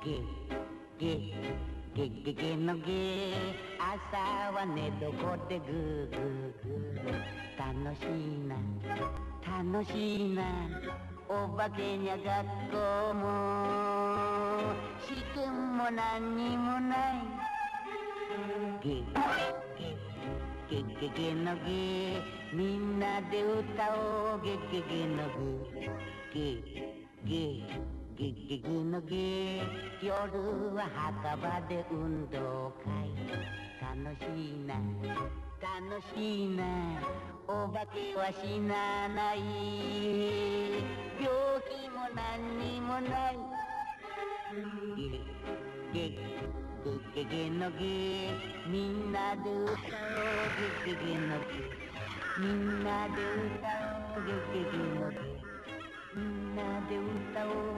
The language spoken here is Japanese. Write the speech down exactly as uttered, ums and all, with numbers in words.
ゲゲゲゲゲのゲ、朝は寝床でグーグーグー。楽しいな楽しいな、お化けにゃ学校も試験も何にもない。ゲゲゲゲゲのゲ、みんなで歌おうゲゲゲのゲ、ゲゲゲゲゲのゲ、夜は墓場で運動会。楽しいな楽しいな、お化けは死なない、病気も何にもない。ゲゲゲゲゲのゲ、みんなで歌おうゲゲゲのゲ、みんなで歌おうゲゲゲのゲ、みんなで歌おう